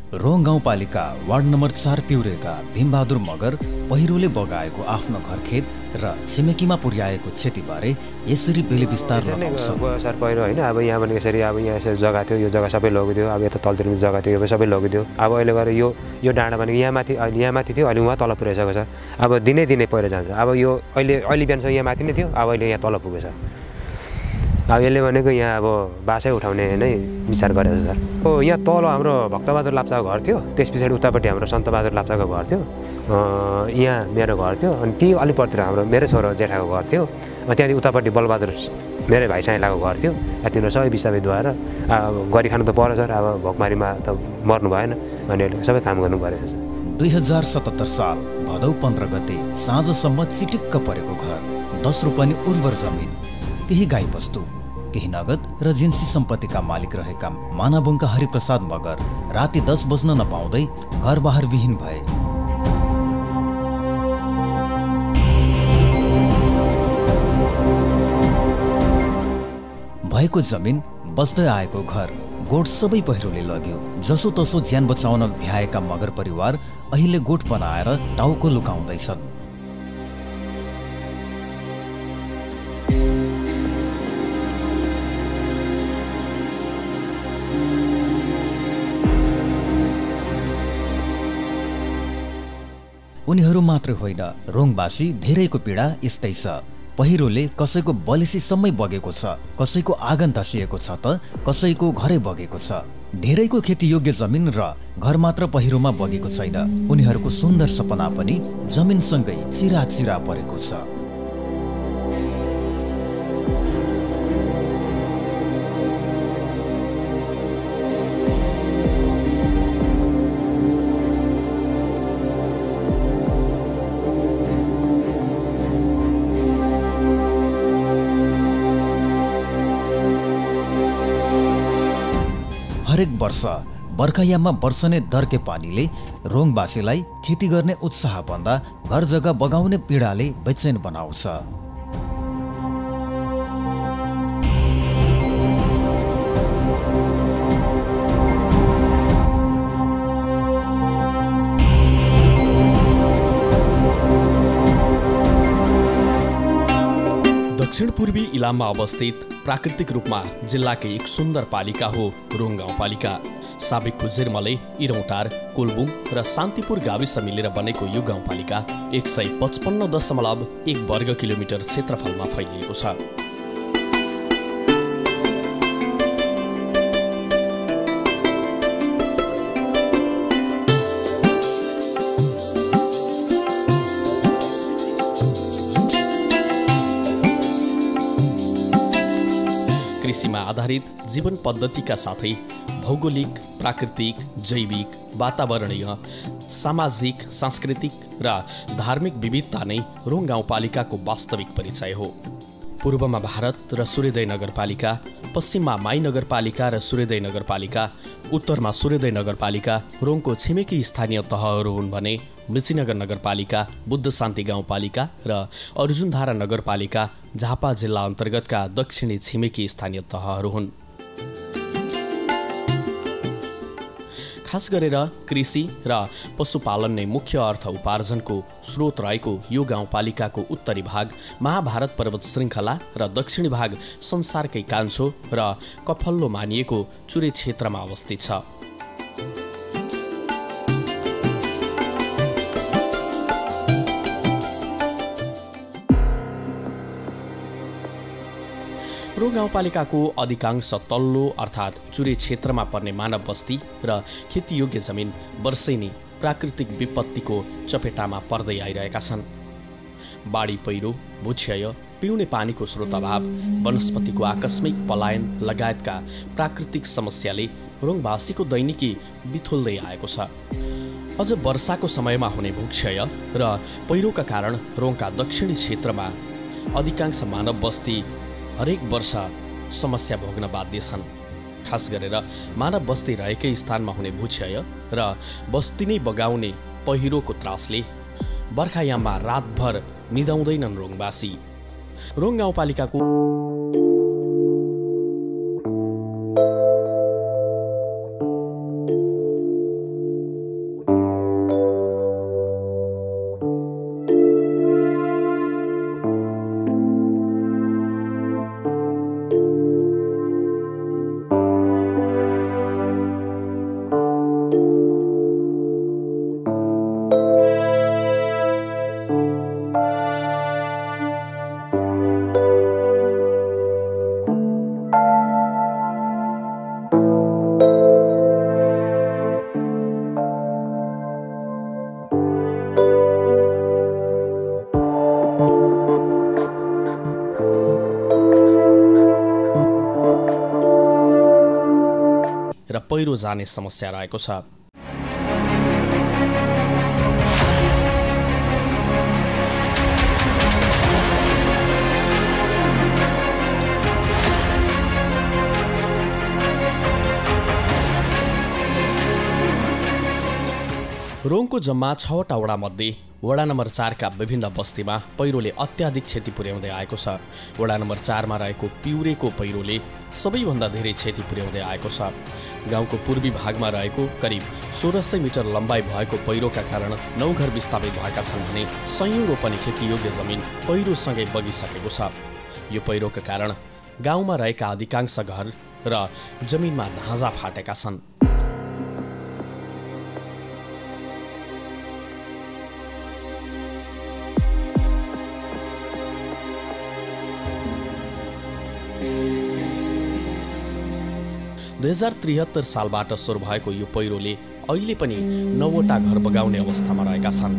Wrong गाउँपालिका ward number 4 पिउरेका भीमबहादुर मगर पहिरोले बगाएको आफ्नो घरखेत र छिमेकीमा पुर्याएको क्षतिबारे यसरी बेले विस्तार लगाउँछ। सर पहिरो होइन, अब यहाँ भने यसरी अब यहाँ यसरी जग्गा थियो, यो जग्गा सबै लगिदियो, अब यता तलतिर पनि जग्गा थियो, यो सबै लगिदियो। अब अहिले गएर यो डाँडा भनेको यहाँ माथि थियो, अहिले उहाँ तल पुऱ्याइसकेको छ। अब दिनै पहिरो जान्छ। अब यो अहिले बिहानसम्म यहाँ माथि नै थियो, अब अहिले यहाँ तल पुगेछ। अब यसले भनेको यहाँ अब बासै उठाउने नै विचार गरेको छ सर। यहाँ तल हाम्रो भक्तबहादुर लाप्चाको घर थियो, त्यस पछाडि उतापट्टि हाम्रो सन्तबहादुर लाप्चाको घर थियो, यहाँ मेरो घर थियो, अनि ती अलिपट्टि हाम्रो मेरै छोरो जेठाको घर थियो, त्यहाँदेखि उतापट्टि बलबहादुर मेरै भाइ साइलाको घर थियो। तिनीहरू सबै बिस्तारै धुवाएर गरिखानु त पर्यो सर, अब भोकमारीमा त मर्नु भएन, अनि अहिले सबै काम गर्नु परेछ सर। 2077 साल भदौ 15 गते साँझसम्म चिटिक्क परेको घर, 10 रोपनी उर्वर जमिन, केही गाईबस्तु, केही नगद र जिन्सी सम्पत्तिका मालिक रहेका मानाबुङका हरिप्रसाद मगर राति 10 बज्न नपाउँदै घर बाहिर विहीन भए। भएको जमिन, बस्दै आएको घर, गोठ सबै पहिरोले लग्यो। जसो तसो ज्यान बचाउन भ्याएका मगर परिवार अहिले गोठ बनाएर टाउको लुकाउँदैछन्। उनीहरू मात्र होइन, रोङबासी धेरैको पीडा यस्तै छ। पहिरोले कसैको बलेसीसम्मै बगेको छ, कसैको आँगन धसिएको छ त कसैको घरै बगेको छ। धेरैको खेतीयोग्य जमिन र घर मात्र पहिरोमा बगेको छैन, उनीहरूको सुन्दर सपना पनि जमिनसँगै चिराचिरा परेको छ। हरेक वर्ष बर्खायाममा बर्सने दर्के पानीले रोङबासीलाई खेती गर्ने उत्साह भन्दा घर जग्गा बगाउने पीडाले बेचैन बनाउँछ। दक्षिण पूर्वी इलाममा अवस्थित प्राकृतिक रूपमा जिल्लाकै एक सुन्दर पालिका हो रोङ गाउँपालिका। साबिकको जिर्मले, इरौटार, कोलबुङ र शान्तिपुर गाविस मिलेर बनेको यो गाउँपालिका 155.1 वर्ग किलोमिटर क्षेत्रफलमा फैलिएको छ। कृषिमा आधारित जीवन पद्धतिका साथै भौगोलिक, प्राकृतिक, जैविक, वातावरणीय, सामाजिक, सांस्कृतिक र धार्मिक विविधता नै रोङ गाउँपालिकाको वास्तविक परिचय हो। पूर्वमा भारत र सूर्योदय नगरपालिका, पश्चिममा माई नगरपालिका र सूर्योदय नगरपालिका, उत्तरमा सूर्योदय नगरपालिका रोङको छिमेकी स्थानीय तहहरू हुन् भने मृत्युनगर नगरपालिका, बुद्ध शान्ति गाउँपालिका र अर्जुनधारा नगरपालिका झापा जिल्ला अन्तर्गतका दक्षिणी छिमेकी स्थानीय तहहरू हुन्। खास गरेर कृषि र पशुपालन नै मुख्य अर्थ उपार्जनको स्रोत रहेको यो गाउँपालिकाको उत्तरी भाग महाभारत पर्वत श्रृङ्खला र दक्षिणी भाग संसारकै कान्छो र कफल्लो मानिएको चुरे क्षेत्रमा अवस्थित छ। रोङ गाउँपालिकाको अधिकांश तल्लो अर्थात् चुरे क्षेत्रमा पर्ने मानव बस्ती र खेतीयोग्य जमिन वर्षेनी प्राकृतिक विपत्तिको चपेटामा पर्दै आइरहेका छन्। बाढी पहिरो, भूक्षय, पिउने पानीको स्रोत अभाव, वनस्पतिको आकस्मिक पलायन लगायतका प्राकृतिक समस्याले रोङवासीको दैनिकी बिथुल्दै आएको छ। अझ वर्षाको समयमा हुने भूक्षय र पहिरोका कारण रोङका दक्षिणी क्षेत्रमा अधिकांश मानव बस्ती हरेक वर्ष समस्या भोग्न बाध्य छन्। खास गरेर मानव बस्ती रहेकै स्थानमा हुने भूक्षय र बस्ती नै बगाउने पहिरोको त्रासले बर्खायाममा रातभर निदाउँदैनन् रोङवासी। रोङ गाउँपालिकाको र पहिरो जाने समस्या रहेको छ। रोङको जम्मा 6वटा वडामध्ये वडा नम्बर 4 का विभिन्न बस्तीमा पहिरोले अत्याधिक क्षति पुर्याउँदै आएको छ। वडा नम्बर 4 मा रहेको पिउरेको पहिरोले सबैभन्दा धेरै क्षति पुर्याउँदै आएको छ। गाउँको पूर्वी भागमा रहेको करिब 1600 मिटर लम्बाइ भएको पहिरोका कारण 9 घर विस्थापित भएका छन् भने सयौं रोपनी खेतीयोग्य जमिन पहिरोसँगै बगिसकेको छ। यो पहिरोका कारण गाउँमा रहेका अधिकांश घर र जमिनमा धाँजा फाटेका छन्। दुई 2073 सालबाट सुरु भएको यो पहिरोले अहिले पनि 9वटा घर बगाउने अवस्थामा रहेका छन्।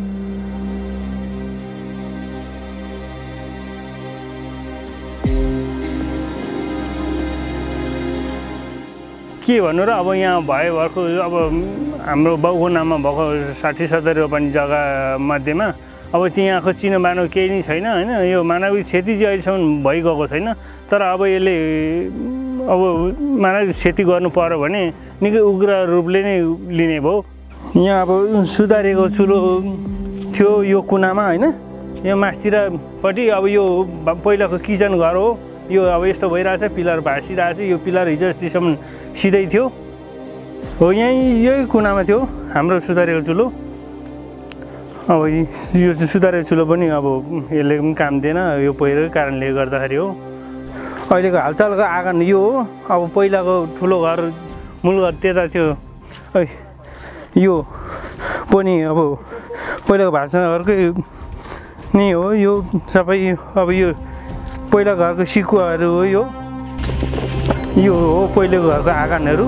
के भन्नु र अब यहाँ भयो भएको अब हाम्रो बाउको नाममा भएको 60-70 रोपनी जग्गा मध्येमा अब त्यहाँको चिनोबानो केही नै छैन हैन। यो मानवीय क्षति चाहिँ अहिलेसम्म भइगएको छैन। तर अब यसले अब मानवीय क्षति गर्नु पर्यो भने निकै उग्र रूपले नै लिने भयो। यहाँ अब सुधारेको चुलो थियो यो कुनामा हैन। यो मास्तिरपट्टि अब यो पहिलाको किचन घर हो। यो अब यस्तो भइरहेछ, पिलर भाँसिरहेछ। यो पिलर हिजो अस्तिसम्म सिधै थियो हो। यही कुनामा थियो हाम्रो सुधारेको चुलो। अब यो सुधारेको चुलो पनि अब यसले पनि काम दिएन, यो पहिरोकै कारणले गर्दाखेरि हो। अहिलेको हालचालको आँगन यो हो। अब पहिलाको ठुलो घर मूल घर त्यता थियो। यो पनि अब पहिलाको भान्सा घरकै नै हो। यो सबै अब यो पहिला घरको सिकुवाहरू हो। यो हो पहिलेको घरको आँगनहरू।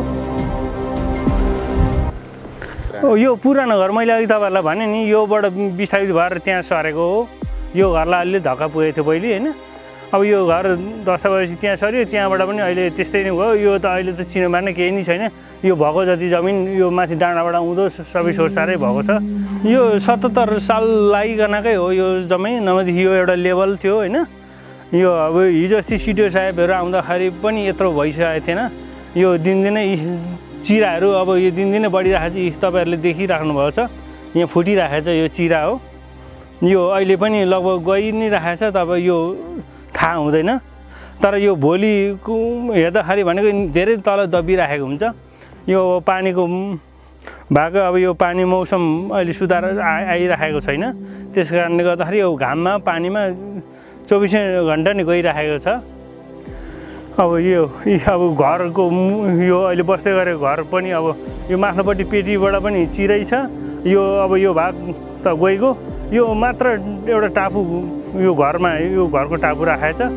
यो पुरानो घर मैले अघि तपाईँहरूलाई भने नि, योबाट विस्थापित भएर त्यहाँ सरेको हो। यो घरलाई अलि धक्का पुगेको थियो पहिले हैन। अब यो घर दस्ता भएपछि त्यहाँ सर्यो। त्यहाँबाट पनि अहिले त्यस्तै नै भयो। यो त अहिले त चिनोबान केही नै छैन। यो भएको जति जमिन यो माथि डाँडाबाट आउँदो सबै सोरसारै भएको छ। यो 77 साल लागिकनकै हो यो जम्मै। नभएदेखि यो एउटा लेभल थियो हैन। यो अब हिजो अस्ति सिडिओ साहेबहरू आउँदाखेरि पनि यत्रो भइसकेको थिएन। यो दिनदिनै चिराहरू अब यो दिनदिनै बढिरहेको छ। तपाईँहरूले देखिराख्नु भएको छ, यहाँ फुटिरहेको छ यो चिरा हो। यो अहिले पनि लगभग गइ नै रहेको छ। तपाईँ यो थाहा हुँदैन। तर यो भोलिको हेर्दाखेरि भनेको धेरै तल दबिराखेको हुन्छ। यो पानीको भएको अब यो पानी मौसम अहिले सुधार आइराखेको छैन। त्यस कारणले गर्दाखेरि यो घाममा पानीमा 24 घन्टा नै गइराखेको छ। अब यो अब घरको यो अहिले बस्दै गरेको घर पनि अब यो माथिल्लोपट्टि पेटीबाट पनि चिरै छ। यो अब यो भाग त गइगयो। यो मात्र एउटा टापु यो घरमा यो घरको टापु राखेको छ।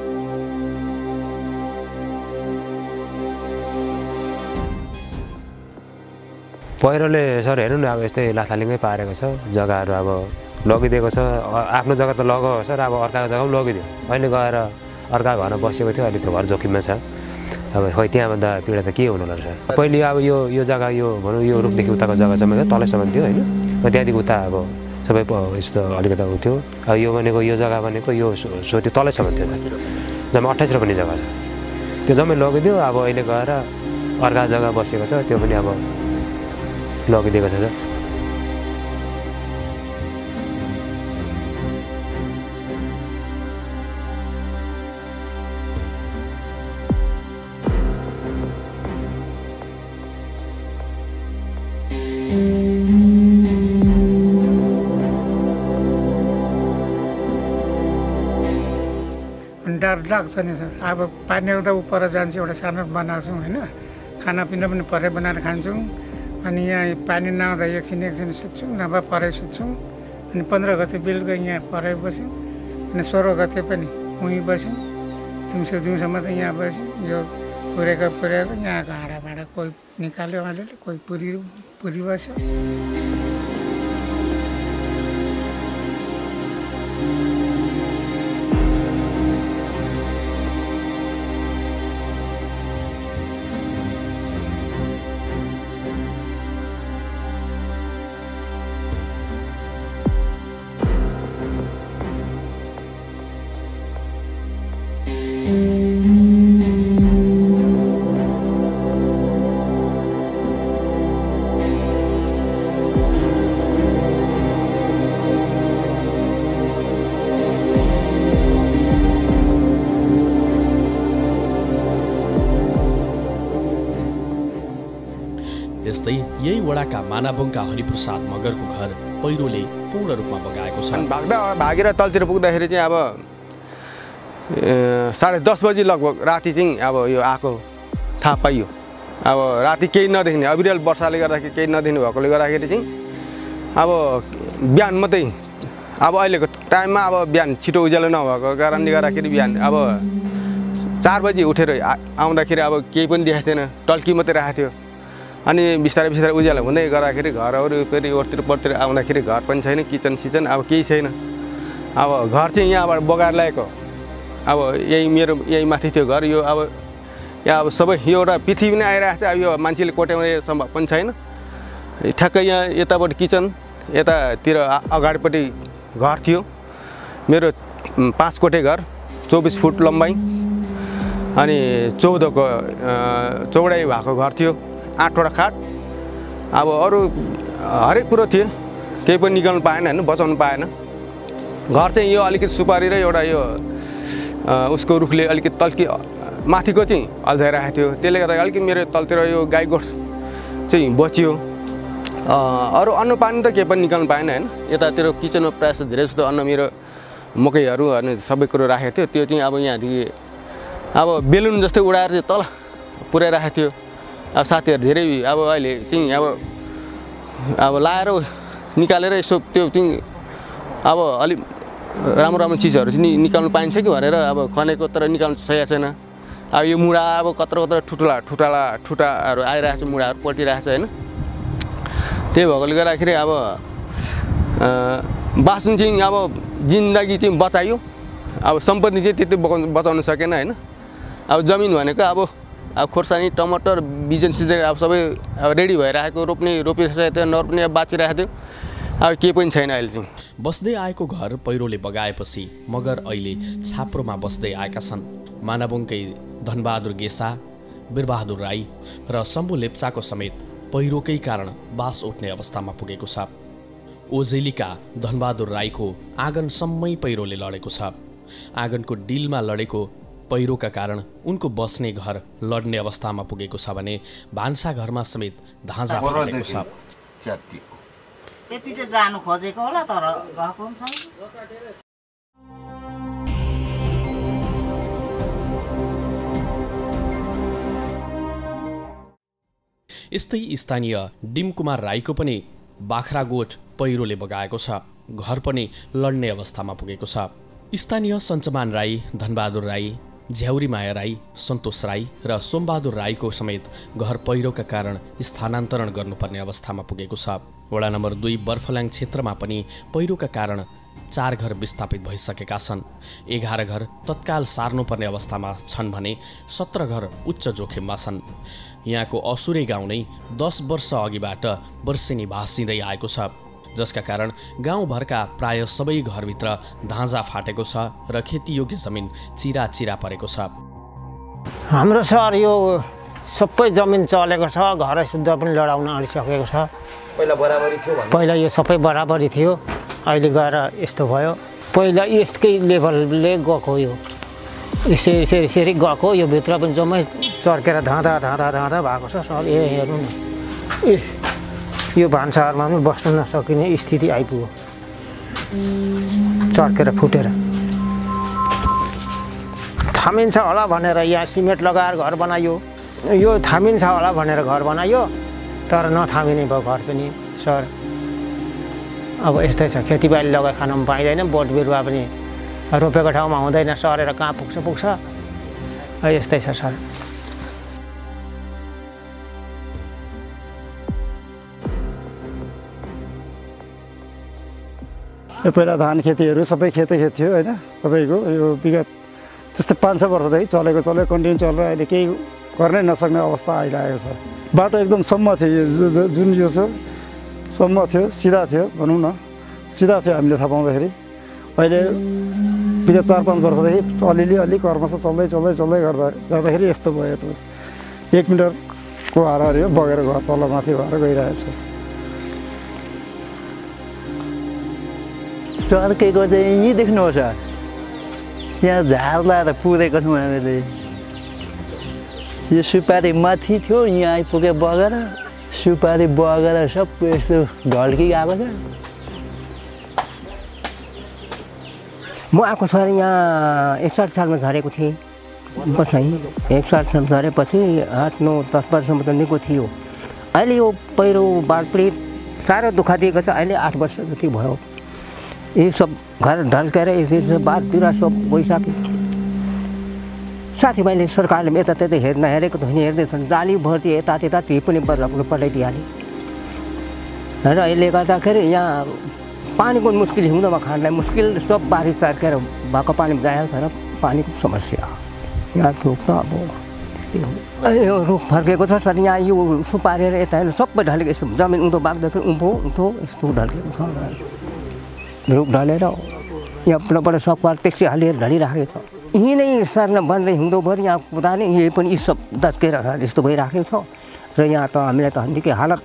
पहिरोले सर हेर्नु न अब यस्तै लाथालिङ्गै पारेको छ। जग्गाहरू अब लगिदिएको छ। आफ्नो जग्गा त लगायो सर, अब अर्काको जग्गा पनि लगिदियो। अहिले गएर अर्का घरमा बसेको थियो। अहिले त घर जोखिममा छ। अब खोइ त्यहाँभन्दा पीडा त के हुनु रहेछ। पहिले अब यो जग्गा यो भनौँ यो रुखदेखि उताको जग्गा समेत तलैसम्म थियो होइन। त्यहाँदेखि उता अब सबै यस्तो अलिकति उ थियो। अब यो भनेको यो जग्गा भनेको यो त्यो तलैसम्म थियो। जम्मा 28 रोपनी जग्गा छ। त्यो जम्मै लगिदियो। अब अहिले गएर अर्का जग्गा बसेको छ। त्यो पनि अब लगिदिएको छ। डर लाग्छ नि सर। अब पानी आउँदा उपर जान्छ। एउटा सानो बनाएको छौँ होइन। खानापिना पनि परै बनाएर खान्छौँ। अनि यहाँ पानी नआउँदा एकछिन सुत्छौँ, नभए परै सुत्छौँ। अनि 15 गते बेलुका यहाँ परै बस्यौँ। अनि 16 गते पनि उहीँ बस्यौँ। दिउँसोमा त यहाँ बस्यौँ। यो पुरेको यहाँको हाँडाभाँडा कोही निकाल्यो अलिअलि, कोही पुरी बस्यो। यस्तै यही वडाका मानाबुङका हरिप्रसाद मगरको घर पहिरोले पूर्ण रूपमा बगाएको छ। भागेर तलतिर पुग्दाखेरि चाहिँ अब 10:30 बजी लगभग राति चाहिँ अब यो आएको थाहा पाइयो। अब राति केही नदेख्ने अविरल वर्षाले गर्दाखेरि केही नदेख्ने भएकोले गर्दाखेरि चाहिँ अब बिहान मात्रै अब अहिलेको टाइममा अब बिहान छिटो उज्यालो नभएको कारणले गर्दाखेरि बिहान अब 4 बजी उठेर आउँदाखेरि अब केही पनि देखाएको थिएन, टल्की मात्रै राखेको थियो। अनि बिस्तारै बिस्तारै उज्यालो हुँदै गर्दाखेरि घरहरू फेरि ओरतिर परतिर आउँदाखेरि घर पनि छैन, किचन सिचन अब केही छैन। अब घर चाहिँ यहाँबाट बगाएर ल्याएको, अब यही माथि थियो घर। यो अब यहाँ अब सबै यो एउटा पृथ्वी नै आइरहेको छ। अब यो मान्छेले कोट्याउने सम्भव पनि छैन। ठ्याक्कै यहाँ यतापट्टि किचन, यतातिर अगाडिपट्टि घर थियो मेरो, 5 कोठे घर, 24 फुट लम्बाइ अनि 14 को चौडाइ भएको घर थियो, 8वटा खाट। अब अरू हरेक कुरो थियो, केही पनि निकाल्नु पाएन होइन, बचाउनु पाएन। घर चाहिँ यो अलिकति सुपारी र एउटा यो उसको रुखले अलिकति तल्की माथिको चाहिँ अल्झाइरहेको थियो, त्यसले गर्दा अलिकति मेरो तलतिर यो गाई गोठ चाहिँ बचियो। अरू अन्न पानी त केही पनि निकाल्नु पाएन होइन। यतातिर किचनमा प्रायः जस्तो धेरै जस्तो अन्न मेरो मकैहरू अनि सबै कुरो राखेको थियो, त्यो चाहिँ अब यहाँदेखि अब बेलुन जस्तै उडाएर चाहिँ तल पुर्याइराखेको थियो। अब साथीहरू धेरै अब अहिले चाहिँ अब लाएर निकालेर यसो त्यो चाहिँ अब अलिक राम्रो राम्रो चिजहरू चाहिँ निकाल्नु पाइन्छ कि भनेर अब खनेको, तर निकाल्नु सकेको छैन। अब यो मुढा अब कत्रो ठुटाहरू आइरहेको छ, मुढाहरू पल्टिरहेको छ होइन। त्यही भएकोले गर्दाखेरि अब बाँच्नु चाहिँ अब जिन्दगी चाहिँ बचायो, अब सम्पत्ति चाहिँ त्यति बचाउन सकेन होइन। अब जमिन भनेको अब खोर्सानी, टमाटर, बिजन सिजन अब सबै अब रेडी भइरहेको, रोपिसकेको थियो, नरोप्ने अब बाँचिरहेको थियो। अब केही पनि छैन अहिले चाहिँ। बस्दै आएको घर पहिरोले बगाएपछि मगर अहिले छाप्रोमा बस्दै आएका छन्। मानाबुङकै धनबहादुर गेसा, वीरबहादुर राई र शम्भु लेप्चाको समेत पहिरोकै कारण बास उठ्ने अवस्थामा पुगेको छ। ओझेलीका धनबहादुर राईको आँगनसम्मै पहिरोले लडेको छ। आँगनको डिलमा लडेको पहिरोका कारण उनको बस्ने घर लड्ने अवस्थामा पुगेको छ भने भान्साघरमा समेत धाँजा फाटेको छ। त्यति चाहिँ जानु खोजेको होला, तर गएको पनि छैन। यस्तै स्थानीय डिमकुमार राईको पनि बाख्रागोठ पहिरोले बगाएको छ। घर पनि लड्ने अवस्थामा पुगेको छ। स्थानीय सञ्चमान राई, धनबहादुर राई, झ्याउरीमाया राई, सन्तोष राई र सोमबहादुर राईको समेत घर पहिरोका कारण स्थानान्तरण गर्नुपर्ने अवस्थामा पुगेको छ। वडा नम्बर 2 बर्फल्याङ क्षेत्रमा पनि पहिरोका कारण 4 घर विस्थापित भइसकेका छन्। 11 घर तत्काल सार्नुपर्ने अवस्थामा छन् भने 17 घर उच्च जोखिममा छन्। यहाँको असुरे गाउँ नै 10 वर्ष अघिबाट वर्षेनी भाँसिँदै आएको छ, जसका कारण गाउँभरका प्राय सबै घरभित्र धाँजा फाटेको छ र खेतीयोग्य जमिन चिरा परेको छ। हाम्रो सर यो सबै जमिन चलेको छ, घर शुद्ध पनि लडाउन आँटिसकेको छ। पहिला बराबरी थियो भने पहिला यो सबै बराबरी थियो, अहिले गएर यस्तो भयो। पहिला यस्तै लेभलले गएको, यो यसरी गएको, यो भित्र पनि जम्मै चर्केर धाँधा भएको छ सर। हेर्नु न, यो भान्साघरमा पनि बस्न नसकिने स्थिति आइपुग्यो, चर्केर फुटेर। थामिन्छ होला भनेर यहाँ सिमेन्ट लगाएर घर बनायो, यो थामिन्छ होला भनेर घर बनायो, तर नथामिने भयो घर पनि सर। अब यस्तै छ, खेतीबाली लगाइ खान पनि पाइँदैन, बोट बिरुवा पनि रोपेको ठाउँमा हुँदैन, सरेर कहाँ पुग्छ। यस्तै छ सर। पहिला धान खेतीहरू सबै खेतै खेत थियो होइन। तपाईँको यो विगत त्यस्तै 5-6 वर्षदेखि चलेको कन्टिन्यू चलेर अहिले केही गर्नै नसक्ने अवस्था आइरहेको छ। बाटो एकदम सम्म थियो, जुन यो छ सम्म थियो, सिधा थियो भनौँ न, सिधा थियो हामीले थाहा पाउँदाखेरि। अहिले विगत 4-5 वर्षदेखि अलिअलि कर्मश चल्दै गर्दाखेरि यस्तो भयो। 1 मिटरको हाराहारी हो, बगेर घर तल माथि भएर गइरहेछ। चर्केको चाहिँ यहीँ देख्नुहोस्, यहाँ झार लाएर पुरेको छौँ हामीले। यो सुपारी माथि थियो, यहाँ आइपुग्यो बगेर सुपारी बगेर सबै यस्तो ढल्की गएको छ। म आएको सर यहाँ 61 सालमा झरेको थिएँ बस है। 61 साल झरेपछि 8, 9, 10 वर्षसम्म त निको थियो। अहिले यो पहिरो बाढपीडित साह्रो दुःख दिएको छ। अहिले 8 वर्ष जति भयो। यो सब घर ढल्केर यसरी बाधतिर सब गइसक्यो। साथीभाइले सरकारले यतात्यता नहेरेको त होइन, हेर्दैछन्। जाली भर्ती यता त्यता ती पनि पठाइदिइहाल्यो। र यसले गर्दाखेरि यहाँ पानीको मुस्किल, हिउँदोमा खानलाई मुस्किल, सब बारी चर्केर भएको पानी जाइहाल्छ र पानीको समस्या यहाँ रुख त अब त्यस्तै हो। यो रुख फर्केको छ सर। यहाँ यो सुपारी र यता सबै ढलेको, यस्तो जमिन उँधो बाग्दाखेरि उँधो यस्तो ढल्केको छ। रुख ढलेर यहाँबाट सकपार त्यसै हालेर ढलिराखेको छ। यहीँ नै सर्न बन्दै हिउँदोभरि यहाँ कुदाने यही पनि यी सब दच्केर यस्तो भइराखेको छ। र यहाँ त हामीलाई त निकै हालत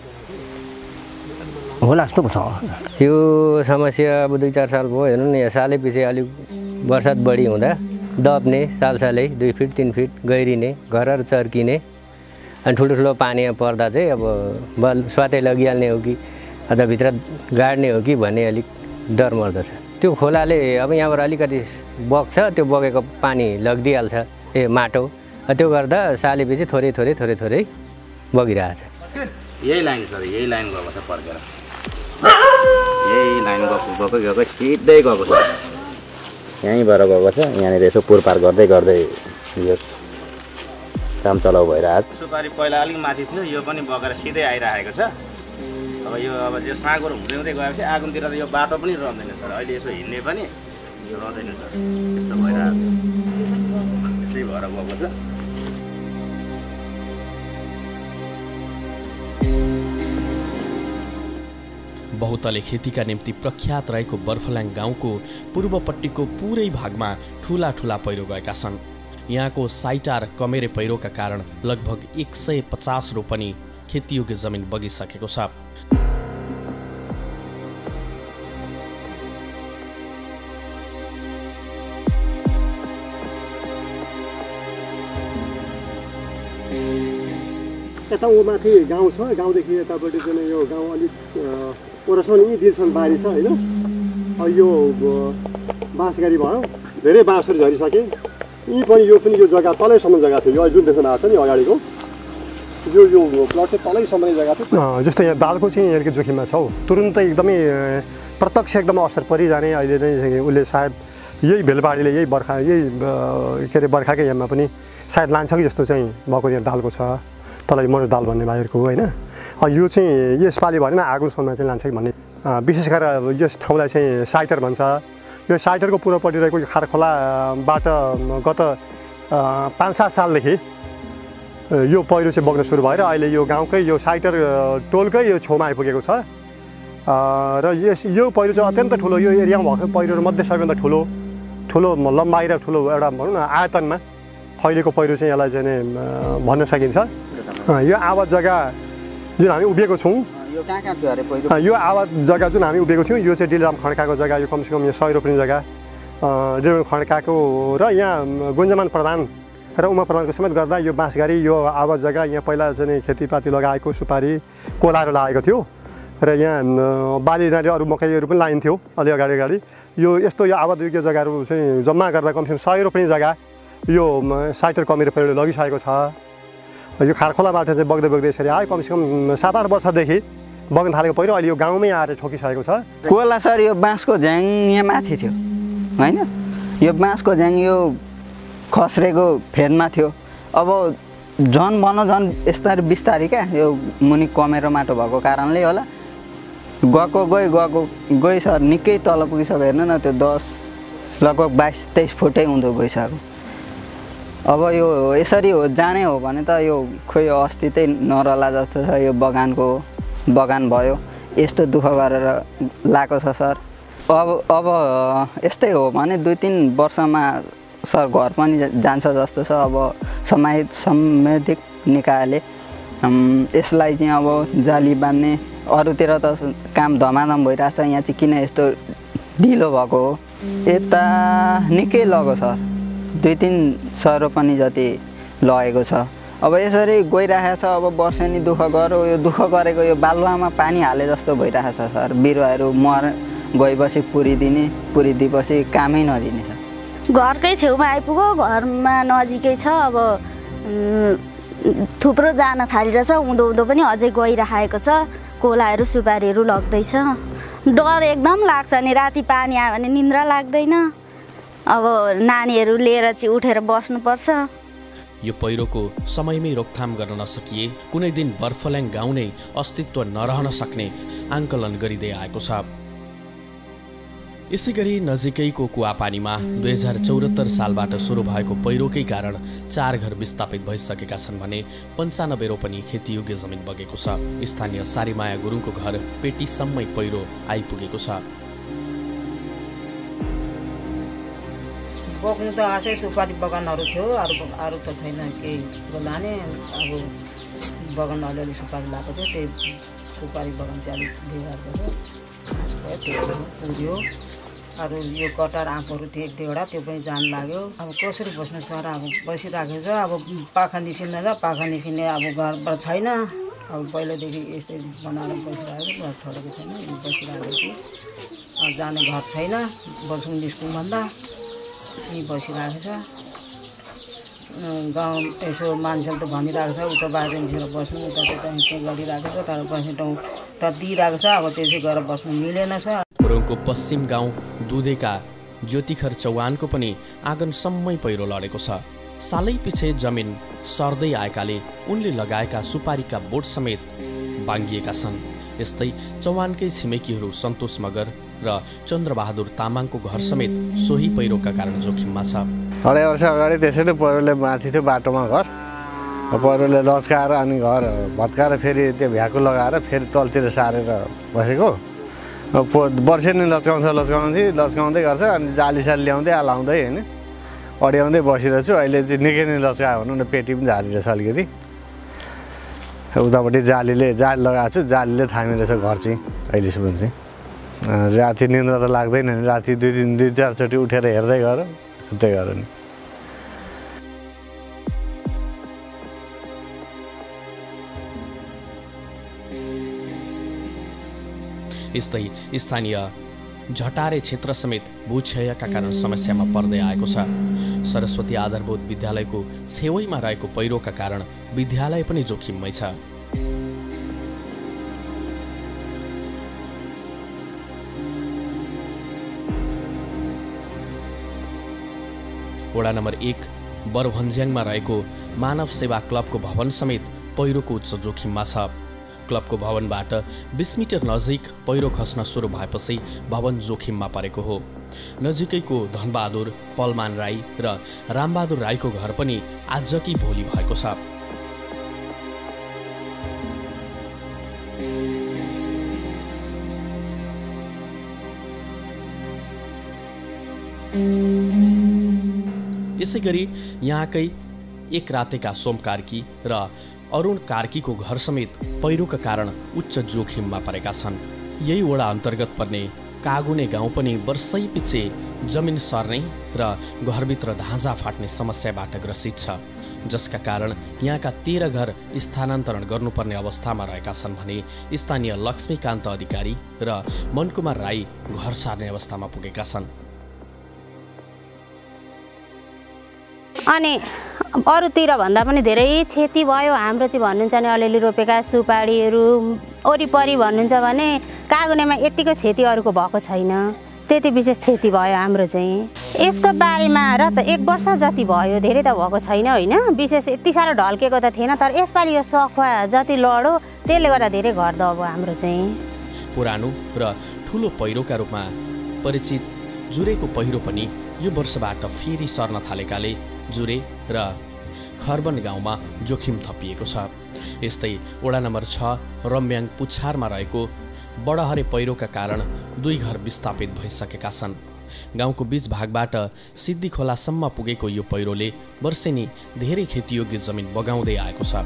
होला जस्तो छ। यो समस्या अब 2-4 साल भयो हेर्नु नि। सालै पछि अलिक बर्सात बढी हुँदा दब्ने, सालसालै 2 फिट 3 फिट गहिरिने, घरहरू चर्किने, अनि ठुलो पानी पर्दा चाहिँ अब बल स्वातै लगिहाल्ने हो कि अथवा भित्र गाड्ने हो कि भन्ने अलिक डर मर्दछ। त्यो खोलाले अब यहाँबाट अलिकति बग्छ, त्यो बगेको पानी लगिदिइहाल्छ माटो। त्यो गर्दा सालेपछि थोरै बगिरहेछ। यही लाइन सर, यही लाइन गएको छ पर्केर, यही लाइन गएको सिधै गएको छ। यहीँबाट गएको छ। यहाँनिर यसो पुरपार गर्दै यो काम चलाउ भइरहेको छ। सुपारी पहिला अलिक माथि थियो, यो पनि बगेर सिधै आइरहेको छ। अब यो साँगुरो हुँदै गएपछि आगुनतिर त यो बाटो पनि रहँदैन सर। अहिले यसो हिँड्ने पनि यो रहँदैन सर। यस्तो भइरहेको छ। त्यस्तै भएर गएको छ। बहुतले खेतीका निम्ति प्रख्यात रहेको बर्फल्याङ गाउँको पूर्वपट्टिको पुरै भागमा ठुला पहिरो गएका छन्। यहाँको साइटार कमेरे पहिरोका कारण लगभग 150 रोपनी खेतीयोग्य जमिन बगिसकेको छ। यता माथि गाउँ छ। गाउँदेखि यतापट्टि चाहिँ यो गाउँ अलिक वरसम्म यहीँ दिलसम्म बारी छ होइन। यो बाँसगारी भयो, धेरै बाँसहरू झरिसके। यहीँ पनि यो जग्गा तलैसम्म जग्गा थियो। यो जुन देख्नु भएको छ नि अगाडिको यो प्लट चाहिँ तलैसम्म जग्गा थियो। जस्तो यहाँ दालको चाहिँ अलिकति जोखिममा छ। तुरुन्तै एकदमै प्रत्यक्ष एकदमै असर परिजाने अहिले नै उसले सायद यही भेलबाढीले यही बर्खाकै याममा पनि सायद लान्छ कि जस्तो चाहिँ भएको यहाँ दालको छ। तलै मरज दाल भन्ने भाइहरूको होइन। यो चाहिँ यसपालि भएन आगोसम्ममा चाहिँ लान्छ कि भन्ने। विशेष गरेर यस ठाउँलाई चाहिँ साइटर भन्छ। यो साइटरको पूर्वपट्टि रहेको खारखोलाबाट गत 5-7 सालदेखि यो पहिरो चाहिँ बग्न सुरु भएर अहिले यो गाउँकै यो साइटर टोलकै यो छेउमा आइपुगेको छ। र यो पहिरो चाहिँ अत्यन्त ठुलो, यो एरियामा भएको पहिरो मध्ये सबैभन्दा ठुलो लम्बाइ र ठुलो एउटा भनौँ न आयतनमा फैलेको पहिरो चाहिँ यसलाई चाहिँ भन्न सकिन्छ। यो आवाज जग्गा जुन हामी उभिएको छौँ, यो आवाज जग्गा जुन हामी उभिएको थियौँ, यो चाहिँ डिलराम खड्काको जग्गा। यो कमसेकम यो 100 रोप्ने जग्गा डिलराम खड्काको। र यहाँ गुन्जमान प्रधान र उमा प्रधानको समेत गर्दा यो बाँसगारी यो आवाज जग्गा यहाँ पहिला चाहिँ खेतीपाती लगाएको सुपारी कोलाहरू लगाएको थियो। र यहाँ बाली नाली अरू मकैहरू पनि लाइन्थ्यो अलि अगाडि। यो आवाज योग्य जग्गाहरू चाहिँ जम्मा गर्दा कमसेकम 100 रोप्ने जग्गा यो साइटर कमेरो पहिरोले लगिसकेको छ। यो खारखोलाबाट चाहिँ बग्दै यसरी आयो। कमसेकम 7-8 वर्षदेखि बग्न थालेको पहिरो अहिले यो गाउँमै आएर ठोकिसकेको छ। कोला सर यो बाँसको झ्याङ यहाँ माथि थियो होइन। यो बाँसको झ्याङ यो खस्रेको फेदमा थियो। अब झन् यस्ताहरू बिस्तारै क्या यो मुनि कमेरो माटो भएको कारणले होला गयो सर। निकै तल पुगिसक्यो। हेर्नु न त्यो 10 लगभग 22-23 फुटै उँधो गइसक्यो। अब यो यसरी हो जाने हो भने त यो खोइ अस्तित्वै नरला जस्तो छ। यो बगान भयो, यस्तो दुःख गरेर लाएको छ सर। अब यस्तै हो भने 2-3 वर्षमा सर घर पनि जान्छ जस्तो छ। अब संवैधानिक निकायले यसलाई चाहिँ अब जाली बान्ने, अरूतिर त काम धमाधम भइरहेछ, यहाँ चाहिँ किन यस्तो ढिलो भएको हो। यता निकै लगो सर, 2-3 सय रोपनी जति लगेको छ। अब यसरी गइरहेको छ। अब वर्षेनी दुःख गऱ्यो, यो दुःख गरेको यो बालुवामा पानी हाले जस्तो भइरहेको छ सर। बिरुवाहरू गएपछि पुरिदिएपछि कामै नदिने सर। घरकै छेउमा आइपुग्यो, घरमा नजिकै छ। अब थुप्रो जान थालिरहेछ, उँधो पनि अझै गइरहेको छ। कोलाहरू सुपारीहरू लग्दैछ। डर एकदम लाग्छ नि, राति पानी आयो भने निन्द्रा लाग्दैन। अब नानीहरू लिएर चाहिँ उठेर बस्नुपर्छ। यो पहिरोको समयमै रोकथाम गर्न नसकिए कुनै दिन बर्फल्याङ गाउँ नै अस्तित्व नरहन सक्ने आङ्कलन गरिँदै आएको छ। यसैगरी नजिकैको कुवापानीमा 2074 सालबाट सुरु भएको पहिरोकै कारण 4 घर विस्थापित भइसकेका छन् भने 95 रोपनी खेतीयोग्य जमिन बगेको छ। स्थानीय सारीमाया गुरुङको घर पेटीसम्मै पहिरो आइपुगेको छ। बोक्नु त आशै सुपारी बगानहरू थियो, अरू त छैन केही लाने। अब बगान अलिअलि सुपारी लगाएको थियो, त्यही सुपारी बगान चाहिँ अलिक बिगारेको थियो, त्यो पुग्यो। अरू यो कटार आँपहरू थियो 1-2वटा, त्यो पनि जान लाग्यो। अब कसरी बस्नु सर, अब बसिराखेको छ। अब पाखा निस्किँदैन, पाखा निस्किने अब घरबाट छैन। अब पहिल्यैदेखि यस्तै बनाएर बसिरहेको, घर छोडेको छैन, बसिरहेको छु। अब जाने घर छैन, बस्नु निस्कौँ भन्दा यहीँ बसिरहेको छ। गाउँ यसो मान्छेले त भनिरहेको छ उता बाहिर निस्केर बस्नु, उता त्यता गरिरहेको छ। तर बस्ने ठाउँ त दिइरहेको छ, अब त्यसै गरेर बस्नु मिलेन छ। गुरुङको पश्चिम गाउँ दुधेका ज्योतिखर चौहानको पनि आँगनसम्मै पहिरो लडेको छ। सालै पछि जमिन सर्दै आएकाले उनले लगाएका सुपारीका बोट समेत बाङ्गिएका छन्। यस्तै चौहानकै छिमेकीहरू सन्तोष मगर र चन्द्रबहादुर तामाङको घर समेत सोही पहिरोका कारण जोखिममा छ। 2.5 वर्ष अगाडि त्यसैले पहिरोले माथि थियो बाटोमा घर, पहिरोले लच्काएर अनि घर भत्काएर फेरि त्यो भ्याकु लगाएर फेरि तलतिर सारेर बसेको। वर्षेनी लच्काउँदै गर्छ। अनि जालीसाली ल्याउँदै लाउँदै होइन अड्याउँदै बसिरहेको छु। अहिले चाहिँ निकै नै लच्कायो भनौँ न, पेटी पनि झारिरहेछ अलिकति। उतापट्टि जाली लगाएको छु, जालीले थामिरहेछ घर चाहिँ अहिलेसम्म चाहिँ। राति निन्द्रा त लाग्दैन नि, राति 2-4 चोटि उठेर हेर्दै गर सुत्दै गर नि। यस्तै स्थानीय झटारे क्षेत्र समेत भूक्षयका कारण समस्यामा पर्दै आएको छ। सरस्वती आधारभूत विद्यालयको छेउमा रहेको पहिरोका कारण विद्यालय पनि जोखिममै छ। वडा नम्बर 1 बरभन्ज्याङमा रहेको मानव सेवा क्लबको भवन समेत पहिरोको उच्च जोखिममा छ। क्लबको भवनबाट 20 मिटर नजिक पहिरो खस्न सुरु भएपछि भवन जोखिममा परेको हो। नजिकैको धनबहादुर पलमान राई र रामबहादुर राईको घर पनि आज कि भोलि भएको छ। यसैगरी यहाँकै एक रातेका सोम कार्की र अरुण कार्कीको घर समेत पहिरोका कारण उच्च जोखिममा परेका छन्। यही वडा अन्तर्गत पर्ने कागुने गाउँ पनि वर्षैपछि जमिन सर्ने र घरभित्र धाँजा फाट्ने समस्याबाट ग्रसित छ, जसका कारण यहाँका 13 घर स्थानान्तरण गर्नुपर्ने अवस्थामा रहेका छन् भने स्थानीय लक्ष्मीकान्त अधिकारी र मनकुमार राई घर सार्ने अवस्थामा पुगेका छन्। अनि अरूतिर भन्दा पनि धेरै क्षति भयो। हाम्रो चाहिँ भन्नुहुन्छ भने अलिअलि रोपेका सुपारीहरू वरिपरि भन्नुहुन्छ भने कागुनेमा यतिको क्षति अरूको भएको छैन, त्यति विशेष क्षति भयो हाम्रो चाहिँ। यसको बारेमा र त 1 वर्ष जति भयो, धेरै त भएको छैन होइन। विशेष यति साह्रो ढल्केको त थिएन, तर यसपालि यो सखुवा जति लड्यो त्यसले गर्दा धेरै घर दब्यो हाम्रो चाहिँ। पुरानो र ठुलो पहिरोका रूपमा परिचित जुरेको पहिरो पनि यो वर्षबाट फेरि सर्न थालेकाले जुरे र खरबन गाउँमा जोखिम थपिएको छ। यस्तै वडा नम्बर 6 रम्याङ पुच्छारमा रहेको बडहरे पहिरोका कारण 2 घर विस्थापित भइसकेका छन्। गाउँको बीच भागबाट सिद्धि खोलासम्म पुगेको यो पहिरोले वर्षेनी धेरै खेतीयोग्य जमिन बगाउँदै आएको छ।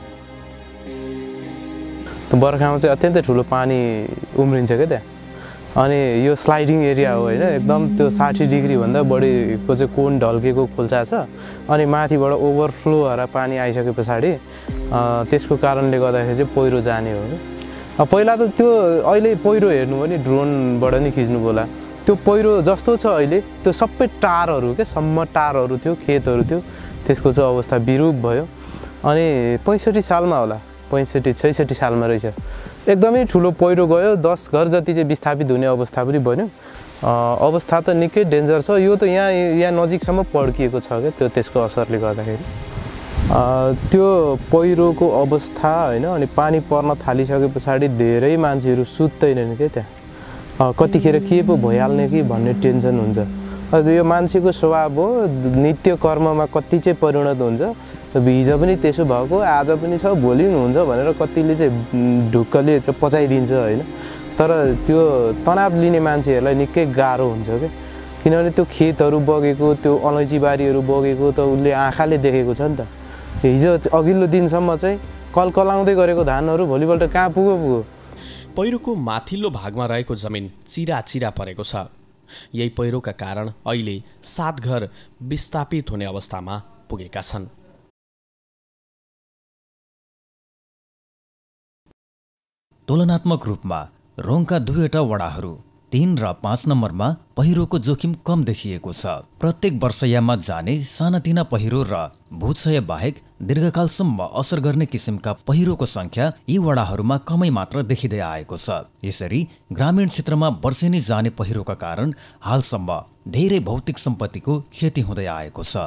बर्खामा चाहिँ अत्यन्तै ठुलो पानी उम्रिन्छ क्या त्यहाँ। अनि यो स्लाइडिङ एरिया हो होइन, एकदम त्यो 60 डिग्रीभन्दा बढीको चाहिँ कोन ढल्केको खोल्सा छ। अनि माथिबाट ओभरफ्लो भएर पानी आइसके पछाडि त्यसको कारणले गर्दाखेरि चाहिँ पहिरो जाने हो। पहिला त त्यो अहिले पहिरो हेर्नु भने ड्रोनबाट नि खिच्नु होला। त्यो पहिरो जस्तो छ अहिले त्यो सबै टारहरू के सम्म टारहरू थियो, खेतहरू थियो, त्यसको चाहिँ अवस्था विरूप भयो। अनि 65 सालमा होला, 65-66 सालमा रहेछ, एकदमै ठुलो पहिरो गयो, 10 घर जति चाहिँ विस्थापित हुने अवस्था पनि बन्यो। अवस्था त निकै डेन्जर छ। यो त यहाँ नजिकसम्म पड्किएको छ क्या त्यो त्यसको असरले गर्दाखेरि। त्यो पहिरोको अवस्था होइन, अनि पानी पर्न थालिसके पछाडि धेरै मान्छेहरू सुत्दैनन् क्या त्यहाँ, कतिखेर के पो भइहाल्ने कि भन्ने टेन्सन हुन्छ। यो मान्छेको स्वभाव हो, नित्य कर्ममा कति चाहिँ परिणत हुन्छ। हिजो पनि त्यसो भएको, आज पनि छ, भोलि पनि हुन्छ भनेर कतिले चाहिँ ढुक्कले पचाइदिन्छ होइन। तर त्यो तनाव लिने मान्छेहरूलाई निकै गाह्रो हुन्छ क्या, किनभने त्यो खेतहरू बगेको, त्यो अलैँची बारीहरू बगेको त उसले आँखाले देखेको छ नि त। हिजो अघिल्लो दिनसम्म चाहिँ कलकलाउँदै गरेको धानहरू भोलिपल्ट कहाँ पुग्यो। पहिरोको माथिल्लो भागमा रहेको जमिन चिरा परेको छ। यही पहिरोका कारण अहिले 7 घर विस्थापित हुने अवस्थामा पुगेका छन्। तुलनात्मक रूपमा रोङका 2वटा वडाहरू 3 र 5 नम्बरमा पहिरोको जोखिम कम देखिएको छ। प्रत्येक वर्षयामा जाने सानातिना पहिरो र भूक्षय बाहेक दीर्घकालसम्म असर गर्ने किसिमका पहिरोको संख्या यी वडाहरूमा कमै मात्र देखिँदै आएको छ। यसरी ग्रामीण क्षेत्रमा वर्षेनी जाने पहिरोका कारण हालसम्म धेरै भौतिक सम्पत्तिको क्षति हुँदै आएको छ।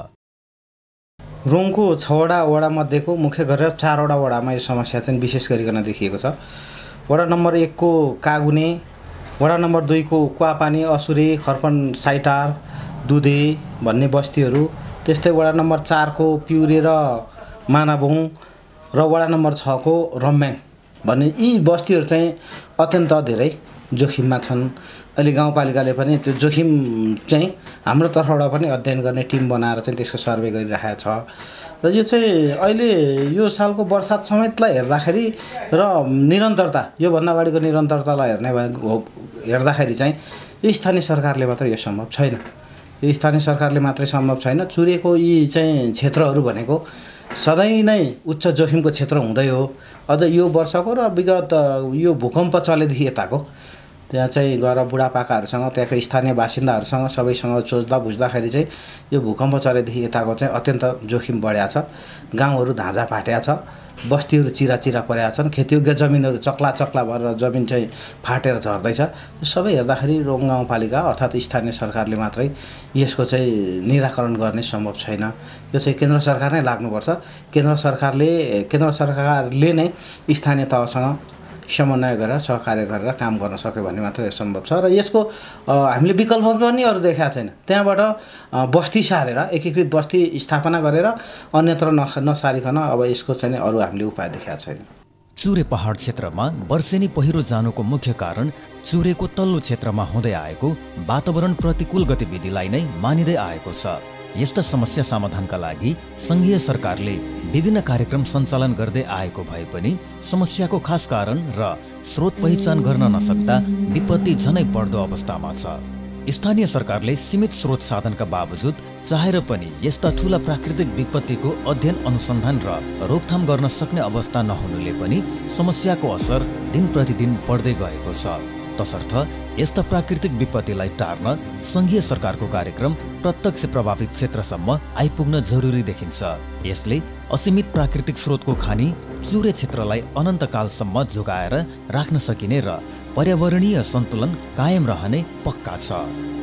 रोङको 6वटा वडामध्येको मुख्य गरेर 4वटा वडामा यो समस्या चाहिँ विशेष गरिकन देखिएको छ। वडा नम्बर 1 को कागुने, वडा नम्बर 2 को कुवापानी, असुरे, खर्पन, साइटार, दुधे भन्ने बस्तीहरू, त्यस्तै वडा नम्बर 4 को पिउरे र मानाबोङ र वडा नम्बर 6 को रम्याङ भन्ने यी बस्तीहरू चाहिँ अत्यन्त धेरै जोखिममा छन्। अहिले गाउँपालिकाले पनि त्यो जोखिम चाहिँ हाम्रो तर्फबाट पनि अध्ययन गर्ने टिम बनाएर चाहिँ त्यसको सर्वे गरिरहेको छ। र यो चाहिँ अहिले यो सालको बर्सात समेतलाई हेर्दाखेरि र निरन्तरता, योभन्दा अगाडिको निरन्तरतालाई हेर्दाखेरि चाहिँ यो स्थानीय सरकारले मात्र यो सम्भव छैन। यो स्थानीय सरकारले मात्रै सम्भव छैन। चुरेको यी चाहिँ क्षेत्रहरू भनेको सधैँ नै उच्च जोखिमको क्षेत्र हुँदै हो। अझ यो वर्षको र विगत यो भूकम्प चलेदेखि यताको त्यहाँ चाहिँ गएर बुढापाकाहरूसँग, त्यहाँको स्थानीय बासिन्दाहरूसँग सबैसँग सोच्दा बुझ्दाखेरि चाहिँ यो भूकम्प चलेदेखि यताको चाहिँ अत्यन्त जोखिम बढ्या छ। गाउँहरू धाँजा फाट्या छ, बस्तीहरू चिरा परेका छन्, खेतीयोग्य जमिनहरू चक्ला भएर जमिन चाहिँ फाटेर झर्दैछ। सबै हेर्दाखेरि रोङ गाउँपालिका अर्थात् स्थानीय सरकारले मात्रै यसको चाहिँ निराकरण गर्ने सम्भव छैन। यो चाहिँ केन्द्र सरकार नै लाग्नुपर्छ। केन्द्र सरकारले नै स्थानीय तहसँग समन्वय गरेर सहकार्य गरेर काम गर्न सक्यो भने मात्र यो सम्भव छ। र यसको हामीले विकल्प पनि अरू देखाएको छैन। त्यहाँबाट बस्ती सारेर, एकीकृत बस्ती स्थापना गरेर अन्यत्र नसारिकन अब यसको चाहिँ अरू हामीले उपाय देखाएको छैन। चुरे पहाड क्षेत्रमा वर्षेनी पहिरो जानुको मुख्य कारण चुरेको तल्लो क्षेत्रमा हुँदै आएको वातावरण प्रतिकूल गतिविधिलाई नै मानिँदै आएको छ। यस्ता समस्या समाधानका लागि सङ्घीय सरकारले विभिन्न कार्यक्रम सञ्चालन गर्दै आएको भए पनि समस्याको खास कारण र स्रोत पहिचान गर्न नसक्दा विपत्ति झनै बढ्दो अवस्थामा छ। स्थानीय सरकारले सीमित स्रोत साधनका बावजुद चाहेर पनि यस्ता ठूला प्राकृतिक विपत्तिको अध्ययन, अनुसन्धान र रोकथाम गर्न सक्ने अवस्था नहुनुले पनि समस्याको असर दिन प्रतिदिन बढ्दै गएको छ। तसर्थ यस्ता प्राकृतिक विपत्तिलाई टार्न सङ्घीय सरकारको कार्यक्रम प्रत्यक्ष प्रभावित क्षेत्रसम्म आइपुग्न जरुरी देखिन्छ। यसले असीमित प्राकृतिक स्रोतको खानी चुरे क्षेत्रलाई अनन्तकालसम्म जोगाएर राख्न सकिने र पर्यावरणीय सन्तुलन कायम रहने पक्का छ।